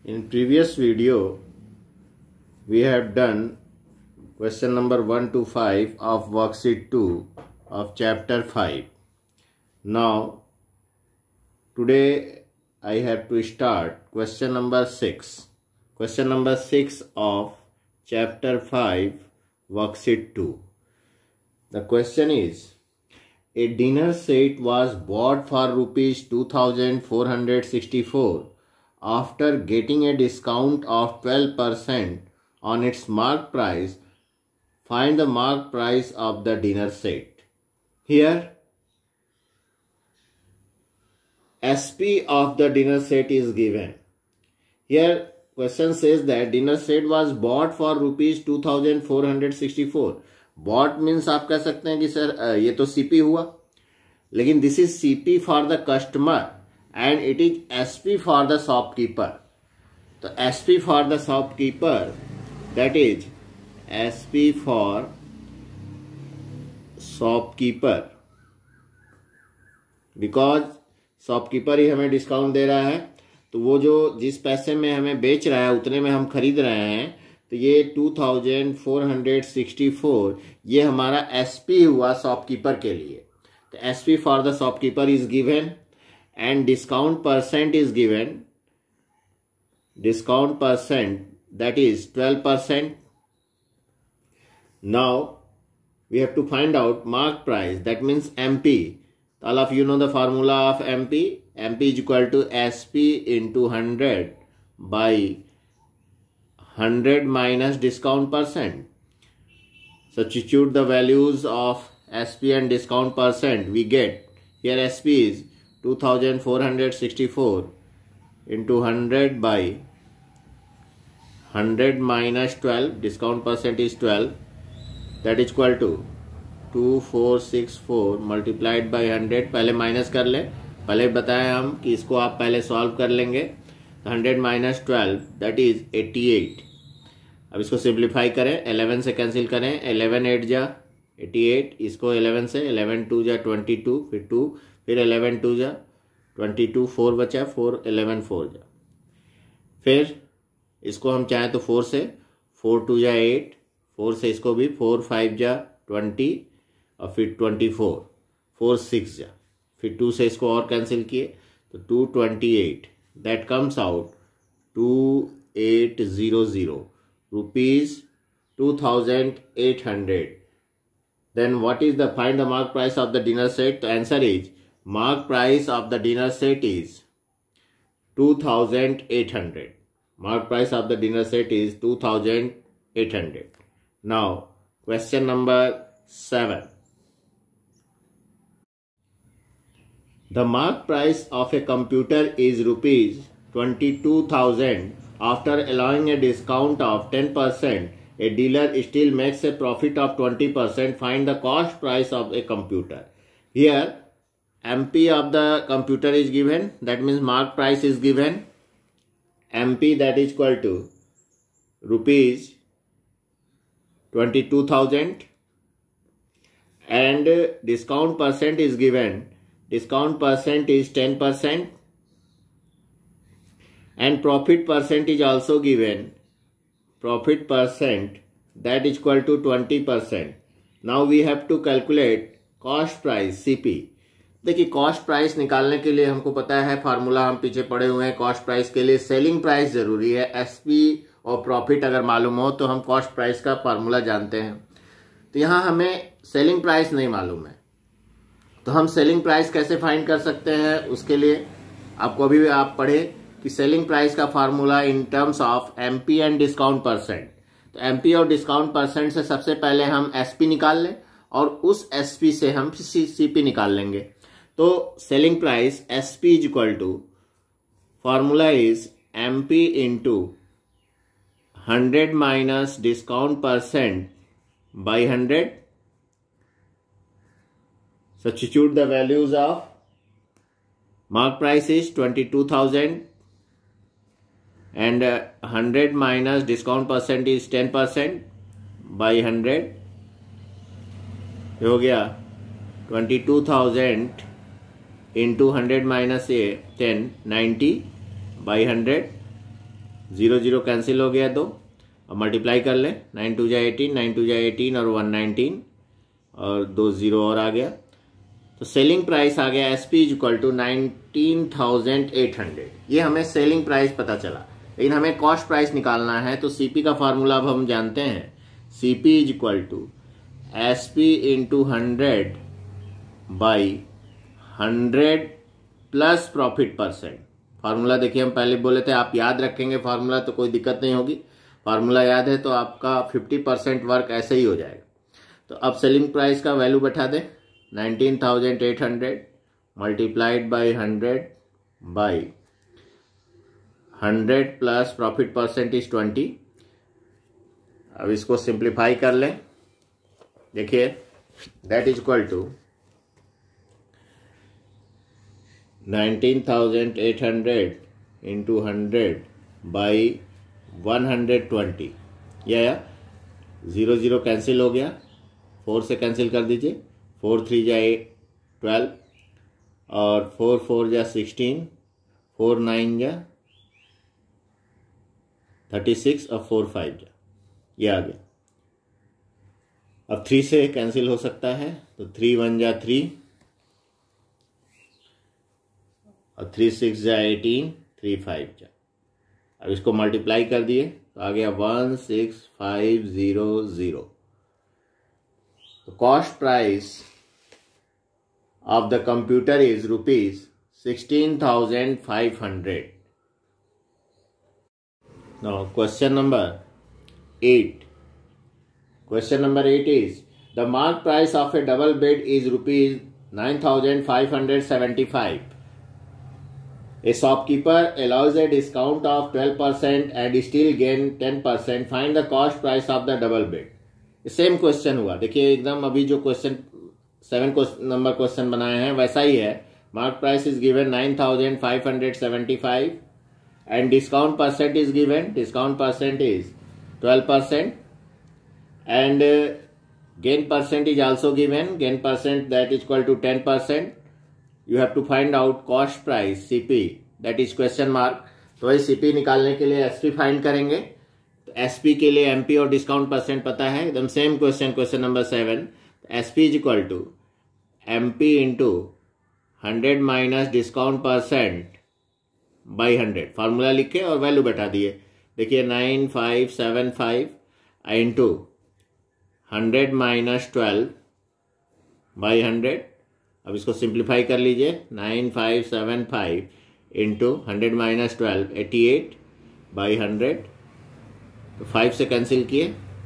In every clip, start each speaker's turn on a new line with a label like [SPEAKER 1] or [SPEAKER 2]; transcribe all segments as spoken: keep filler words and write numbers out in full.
[SPEAKER 1] In previous video, we have done question number one to five of worksheet two of chapter five. Now, today I have to start question number six. Question number six of chapter five, worksheet two. The question is, a dinner set was bought for rupees two thousand four hundred sixty-four after getting a discount of twelve percent on its marked price. Find the marked price of the dinner set. Here, S P of the dinner set is given. Here, question says that dinner set was bought for rupees two thousand four hundred sixty-four. Bought means आप कह सकते हैं कि sir ये तो C P हुआ, लेकिन this is C P for the customer and it is S P for the shopkeeper. तो S P for the shopkeeper, that is S P for shopkeeper, because shopkeeper ही हमें discount दे रहा है, तो वो जो जिस पैसे में हमें बेच रहा है उतने में हम खरीद रहे हैं, तो ये two thousand four hundred sixty four ये हमारा एसपी हुआ शॉपकीपर के लिए. तो SP for the shopkeeper is given and discount percent is given. Discount percent that is twelve percent. Now we have to find out mark price, that means M P. All of you know the formula of M P. M P is equal to S P into one hundred by one hundred minus discount percent. Substitute the values of S P and discount percent. We get here S P is two thousand four hundred sixty-four into one hundred by one hundred minus twelve, discount percent is twelve, that is equal to two four six four multiplied by one hundred. पहले minus कर ले, पहले बताया हम कि इसको आप पहले सॉल्व कर लेंगे. one hundred minus twelve, that is eighty-eight. अब इसको सिंप्लीफाई करें, eleven से कैंसिल करें, eleven एट जा eighty-eight, इसको eleven से, eleven टू जा twenty-two, फिर two, फिर eleven टू जा twenty-two, four बचा, four eleven four जा, फिर इसको हम चाहें तो फोर से, फोर टू जा एट, फोर से इसको भी, फोर फाइव जा ट्वेंटी, और फिर ट्वेंटी फोर, फोर सिक्स जा, फिर टू से इसको और कैंसिल किए तो two twenty eight, that comes out two eight zero zero rupees two thousand eight hundred. Then what is the find the mark price of the dinner set. The answer is mark price of the dinner set is two thousand eight hundred. Mark price of the dinner set is two thousand eight hundred. Now, question number seven. The mark price of a computer is rupees twenty-two thousand. After allowing a discount of ten percent, a dealer still makes a profit of twenty percent. Find the cost price of a computer. Here, M P of the computer is given. That means mark price is given. M P, that is equal to rupees twenty-two thousand, and discount percent is given. Discount percent is ten percent and profit percent is also given. Profit percent, that is equal to twenty percent. Now we have to calculate cost price C P. देखिए, cost price निकालने के लिए हमको पता है formula, हम पीछे पड़े हुए हैं. कॉस्ट प्राइस के लिए सेलिंग प्राइस जरूरी है. एसपी और प्रॉफिट अगर मालूम हो तो हम कॉस्ट प्राइस का फार्मूला जानते हैं. तो यहाँ हमें सेलिंग प्राइस नहीं मालूम है, तो हम सेलिंग प्राइस कैसे फाइंड कर सकते हैं. उसके लिए आपको अभी भी आप पढ़े कि सेलिंग प्राइस का formula in terms of MP and discount percent. तो एमपी और डिस्काउंट परसेंट से सबसे पहले हम एसपी निकाल लें और उस एसपी से हम सीपी निकाल लेंगे. तो selling price S P is equal to, formula is M P into hundred minus discount percent by hundred. Substitute the values of mark price is twenty two thousand and hundred minus discount percent is ten percent by hundred. हो गया twenty two thousand into one hundred minus a ten, ninety by one hundred. Zero zero cancel हो गया दो, अब multiply कर लें, nine two जा eighteen, nine two जा एटीन और वन नाइनटीन और दो जीरो और आ गया। तो सेलिंग प्राइस आ गया S P is equal to nineteen thousand eight hundred. ये हमें सेलिंग प्राइस पता चला, लेकिन हमें कॉस्ट प्राइस निकालना है। तो सीपी का फार्मूला अब हम जानते हैं, CP is equal to S P into hundred by hundred plus profit percent. Formula देखिए हम पहले बोले थे, आप याद रखेंगे फार्मूला तो कोई दिक्कत नहीं होगी। फार्मूला याद है तो आपका फिफ्टी परसेंट वर्क ऐसे ही हो जाएगा। तो अब सेलिंग प्राइस का वैल्यू बैठा दें, nineteen thousand eight hundred multiplied by hundred by hundred plus profit percent is twenty. अब इसको सिंप्लीफाई कर लें, देखिए that is equal to nineteen thousand eight hundred into hundred by one hundred twenty. या zero zero cancel हो गया, four से cancel कर दीजिए, फोर थ्री जा एट ट्वेल्व और फोर फोर जा सिक्सटीन, फोर नाइन जा थर्टी सिक्स और फोर फाइव जा, ये आ गया। अब थ्री से कैंसिल हो सकता है, तो थ्री वन जा थ्री और थ्री सिक्स जा एटीन, थ्री फाइव जा। अब इसको मल्टीप्लाई कर दिए तो आ गया one six five zero zero. तो cost price of the computer is rupees sixteen thousand five hundred. Now question number eight. Question number eight is the mark price of a double bed is rupees nine thousand five hundred seventy-five. A shopkeeper allows a discount of twelve percent and still gain ten percent. Find the cost price of the double bed. Same question हुआ, देखिए एकदम अभी जो question seven number question बनाए हैं वैसा ही है। Mark price is given nine thousand five hundred seventy five and discount percent is given, discount percent is twelve percent and uh, gain percent is also given, gain percent that is equal to ten percent. You have to find out cost price C P, that is question mark. तो ये C P निकालने के लिए S P find करेंगे। तो S P के लिए M P और डिस्काउंट परसेंट पता है, एकदम same question, question number seven. S P is equal to M P into hundred minus discount percent by hundred. Formula लिखे और वैल्यू बैठा दिए। देखिए nine five seven five into hundred minus twelve by hundred. अब इसको simplify कर लीजिए, nine five seven five into hundred minus twelve eighty eight by hundred. तो फाइव से कैंसिल किए,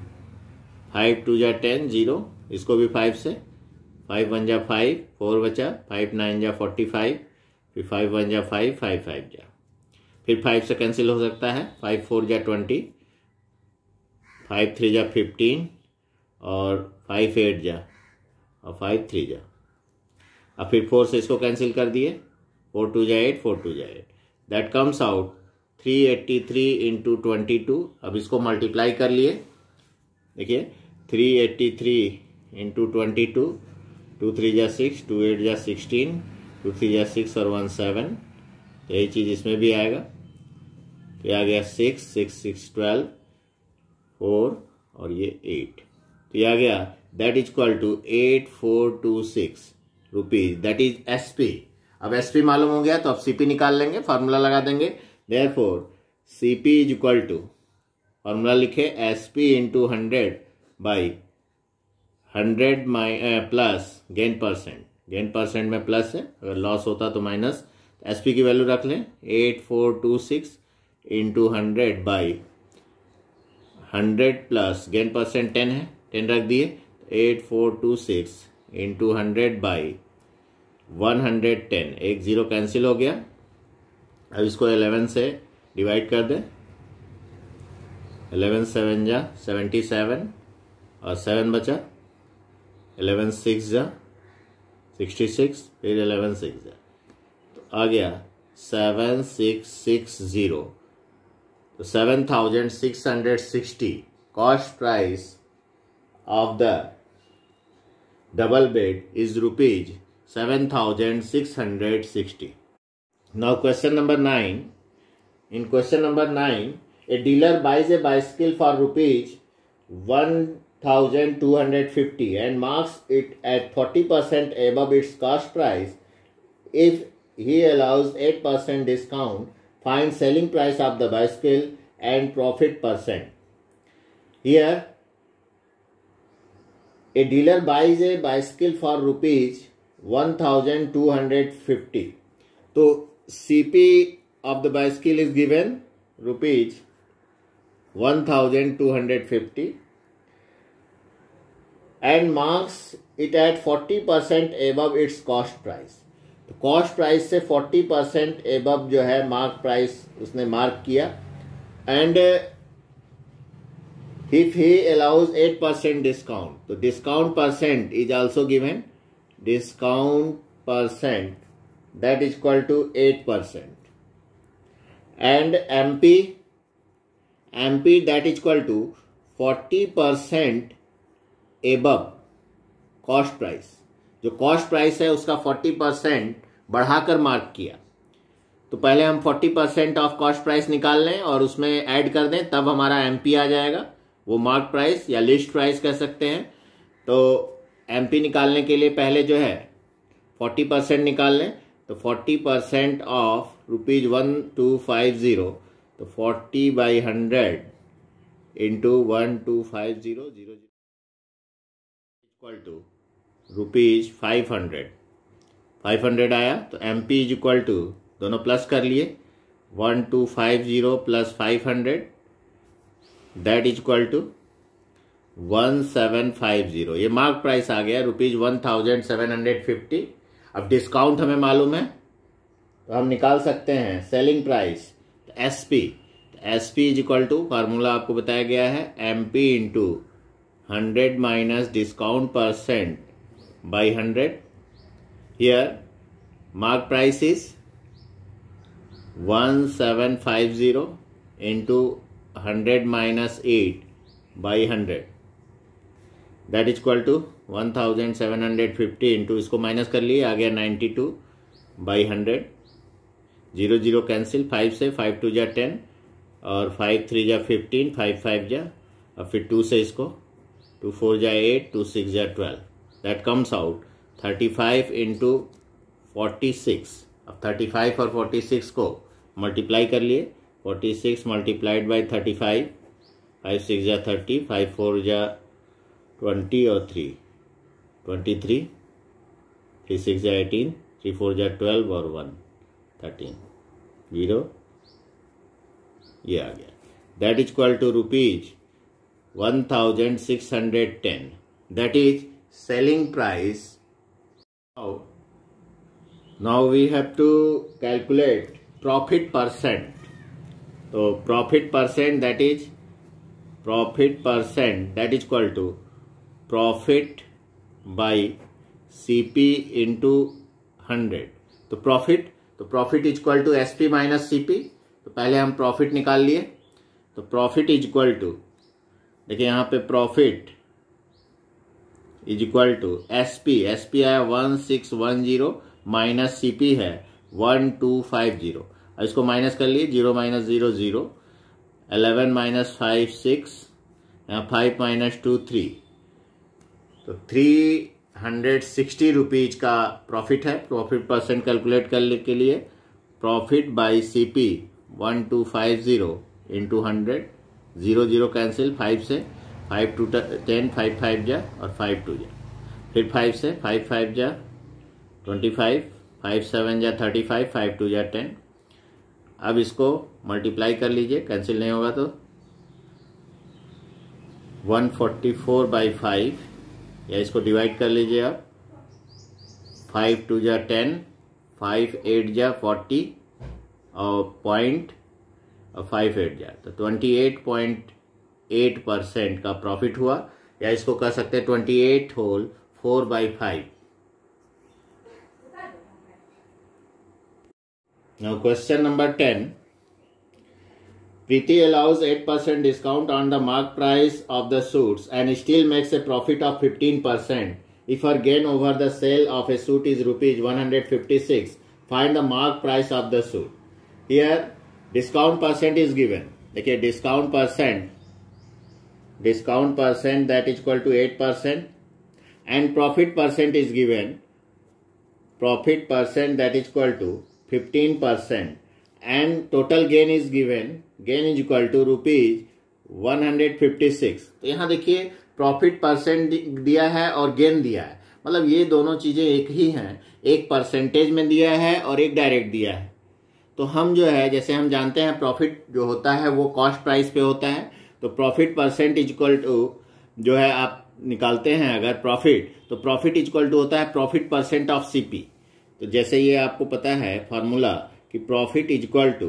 [SPEAKER 1] फाइव टू जा टेन जीरो, इसको भी फाइव से, फाइव वन जा फाइव, फोर बचा, फाइव नाइन जा फोर्टी फाइव, फिर फाइव वन जा फाइव, फाइव फाइव जा, फिर फाइव से कैंसिल हो सकता है, फाइव फोर जा ट्वेंटी, फाइव थ्री जा फिफ्टीन और फाइव एट जा और फाइव थ्री जा। अब फिर फोर से इसको कैंसिल कर दिए, फोर टू जा एट, फोर टू जा eight, that comes out three eighty three into twenty two. अब इसको मल्टीप्लाई कर लिए, देखिए three eighty three into twenty two, two three जा सिक्स, टू एट जा सिक्सटीन, टू थ्री जा सिक्स और वन सेवन। तो यही चीज़ इसमें भी आएगा। तो ये आ गया six, six six twelve, four और ये एट। तो ये आ गया that is equal to eight four two six rupees, that is SP. अब एसपी मालूम हो गया तो अब सीपी निकाल लेंगे, फार्मूला लगा देंगे। Therefore CP is equal to, formula लिखे SP into hundred by hundred my plus gain percent. Gain percent में प्लस है, अगर लॉस होता तो माइनस। एसपी की वैल्यू रख लें, eight four two six into hundred by hundred plus gain percent ten है, टेन रख दिए, eight four two six into hundred by one hundred ten, एक जीरो कैंसिल हो गया। अब इसको इलेवन से डिवाइड कर दें, इलेवन सेवन जा सेवेंटी सेवन और सेवन बचा, इलेवन सिक्स जा सिक्सटी सिक्स, फिर इलेवन सिक्स जा, तो आ गया सेवन सिक्स सिक्स जीरो। तो seven thousand six hundred sixty cost price of the double bed is rupees seven thousand six hundred sixty. Now question number nine. In question number nine, A dealer buys a bicycle for rupees one thousand two hundred fifty and marks it at forty percent above its cost price. If he allows eight percent discount, find selling price of the bicycle and profit percent. Here, a dealer buys a bicycle for rupees one thousand two hundred fifty. So, C P of the bicycle is given rupees one thousand two hundred fifty and marks it at forty percent above its cost price. तो cost price से forty percent above जो है mark price उसने mark किया and if he allows eight percent discount, तो discount percent is also given. Discount percent that is equal to eight percent and M P M P that is equal to forty percent above cost price. जो cost price है उसका forty percent बढ़ाकर mark किया, तो पहले हम forty percent of cost price निकाल लें और उसमें ऐड कर दें, तब हमारा एमपी आ जाएगा. वो मार्क प्राइस या लिस्ट प्राइस कह सकते हैं. तो एमपी निकालने के लिए पहले जो है forty percent निकाल लें, तो forty percent of rupees one two five zero, तो forty by hundred into one two five zero zero equal to rupees five hundred. Five hundred आया तो M P is equal to, दोनों plus कर लिए, one two five zero plus five hundred that is equal to one seven five zero. ये mark price आ गया rupees one thousand seven hundred fifty. अब discount हमें मालूम है तो हम निकाल सकते हैं selling price S P. S P is equal to, formula आपको बताया गया है, M P into hundred minus discount percent by one hundred. Here mark price is one seven five zero into one hundred minus eight by one hundred, that is equal to one thousand seven hundred fifty into, इसको minus कर लिए, आ गया ninety-two by one hundred. Zero zero cancel, five से, five two जा ten और five three जा fifteen, five five जा, और फिर टू से इसको, टू फोर जा एट, टू सिक्स जा twelve. That comes out thirty-five into forty-six. अब thirty-five और forty-six को मल्टीप्लाई कर लिए, forty-six multiplied by thirty-five, five six जा thirty, फाइव फोर जा twenty और थ्री twenty-three, थ्री सिक्स जा eighteen, थ्री फोर जा twelve और वन thirteen, जीरो, ये आ गया. That is equal to rupees one thousand six hundred ten. That is selling price. Now, now we have to calculate profit percent. So profit percent, that is profit percent that is equal to profit by C P into one hundred. तो profit, तो profit is equal to S P minus C P. तो पहले हम profit निकाल लिए, तो profit is equal to, देखिए यहाँ पे profit is equal to S P. S P आया one six one zero minus C P है वन टू फाइव जीरो. अब इसको माइनस कर लिए, zero minus zero zero, eleven minus five six, यहाँ फाइव माइनस टू थ्री, तो three hundred sixty rupees का profit है. प्रॉफिट परसेंट कैलकुलेट करने के लिए profit by C P one two five zero into hundred, zero zero cancel, five से, five two ten, five five जा और five two जा, फिर फाइव से, फाइव फाइव जा ट्वेंटी फाइव, फाइव सेवन जा थर्टी फाइव, फाइव टू जा ten. अब इसको मल्टीप्लाई कर लीजिए, कैंसिल नहीं होगा तो one forty four by five, या इसको डिवाइड कर लीजिए आप, फाइव टू जा टेन, फाइव एट जा फोर्टी और पॉइंट और फाइव एट जा, तो twenty eight point eight percent का प्रॉफिट हुआ, या इसको कह सकते हैं twenty eight whole four by five. Now question number ten. Preeti allows eight percent discount on the mark price of the suits and still makes a profit of fifteen percent if her gain over the sale of a suit is rupees one hundred fifty-six. Find the mark price of the suit. Here discount percent is given. देखिए discount percent, discount percent that is equal to eight percent and profit percent is given, profit percent that is equal to fifteen percent and total gain is given, gain is equal to rupees one hundred fifty six. तो यहाँ देखिए profit percent दिया है और gain दिया है, मतलब ये दोनों चीजें एक ही हैं, एक परसेंटेज में दिया है और एक डायरेक्ट दिया है। तो हम जो है, जैसे हम जानते हैं प्रॉफिट जो होता है वो कॉस्ट प्राइस पे होता है, तो profit percent is equal to जो है आप निकालते हैं अगर प्रॉफिट, तो प्रॉफिट इज इक्वल टू होता है प्रॉफिट परसेंट ऑफ सीपी। तो जैसे ये आपको पता है फॉर्मूला कि profit is equal to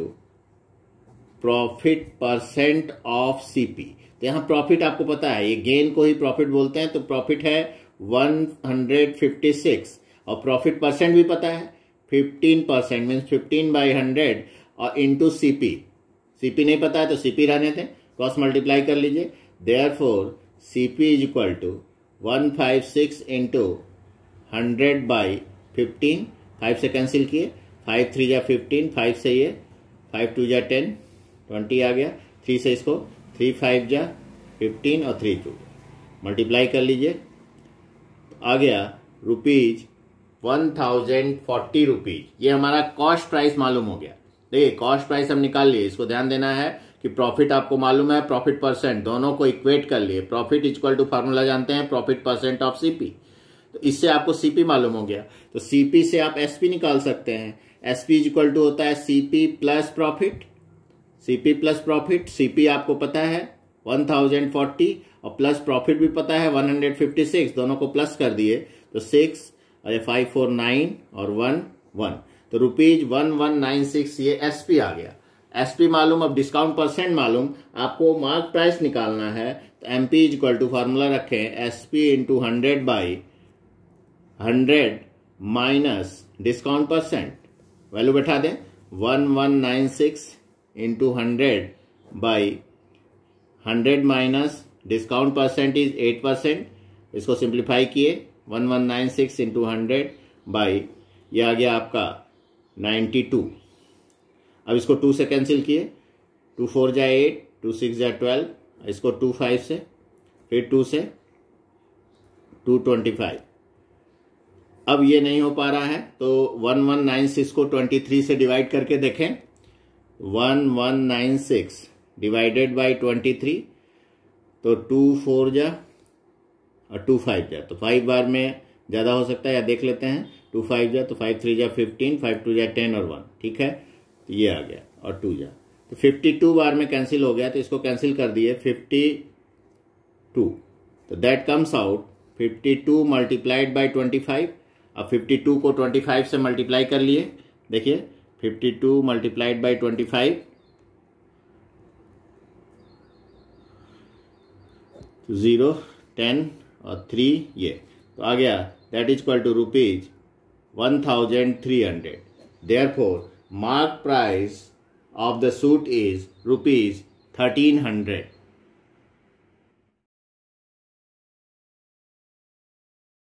[SPEAKER 1] profit percent of CP. तो यहाँ प्रॉफिट आपको पता है, ये गेन को ही प्रॉफिट बोलते हैं, तो प्रॉफिट है वन हंड्रेड फिफ्टी सिक्स और प्रॉफिट परसेंट भी पता है fifteen percent means fifteen by hundred और इंटू सीपी। सीपी नहीं पता है तो सीपी रहने दें, क्रॉस मल्टीप्लाई कर लीजिए। Therefore CP is equal to one five six into hundred by fifteen, five से कैंसिल किए, फाइव थ्री जा फिफ्टीन, फाइव से ये फाइव टू जा टेन, ट्वेंटी आ गया, थ्री से इसको थ्री फाइव जा फिफ्टीन और थ्री टू मल्टीप्लाई कर लीजिए, आ गया rupees one thousand forty rupees. ये हमारा कॉस्ट प्राइस मालूम हो गया। देखिए कॉस्ट प्राइस हम निकाल लिए, इसको ध्यान देना है कि प्रॉफिट आपको मालूम है, प्रॉफिट परसेंट, दोनों को इक्वेट कर लिए। प्रॉफिट इक्वल टू फार्मूला जानते हैं प्रॉफिट परसेंट ऑफ सीपी, तो इससे आपको सीपी मालूम हो गया। तो सीपी से आप एसपी निकाल सकते हैं। एसपी इक्वल टू होता है CP plus profit, CP plus profit. CP आपको पता है वन थाउजेंड फोर्टी और प्लस प्रॉफिट भी पता है वन हंड्रेड फिफ्टी सिक्स, दोनों को प्लस कर दिए तो सिक्स और फाइव फोर नाइन और वन वन, तो rupees one one nine six ये एसपी आ गया। एसपी मालूम, अब डिस्काउंट परसेंट मालूम, आपको मार्क प्राइस निकालना है। तो MP is equal to formula रखें SP into hundred by hundred minus discount percent, value बैठा दें one one nine six into hundred by hundred minus discount percent is eight percent, इसको simplify किए one one nine six into hundred by ये आ गया आपका ninety two. अब इसको टू से कैंसिल किए, टू फोर जा एट, टू सिक्स जा ट्वेल्व, इसको टू फाइव से, फिर टू से टू ट्वेंटी फाइव। अब ये नहीं हो पा रहा है तो वन वन नाइन सिक्स को ट्वेंटी थ्री से डिवाइड करके देखें, one one nine six divided by twenty three, तो टू फोर जा और टू फाइव जा, तो फाइव बार में ज़्यादा हो सकता है या देख लेते हैं, टू फाइव जा तो फाइव थ्री जा फिफ्टीन, फाइव टू जा टेन और वन, ठीक है, तो ये आ गया और टू जा, तो फिफ्टी टू बार में कैंसिल हो गया, तो इसको कैंसिल कर दिए फिफ्टी टू, तो that comes out fifty two multiplied by twenty five. अब फिफ्टी टू को ट्वेंटी फाइव से मल्टीप्लाई कर लिए, देखिए fifty two multiplied by twenty five, zero ten और थ्री, ये तो आ गया that is equal to rupees one thousand three hundred. Therefore mark price of the suit is rupees thirteen hundred.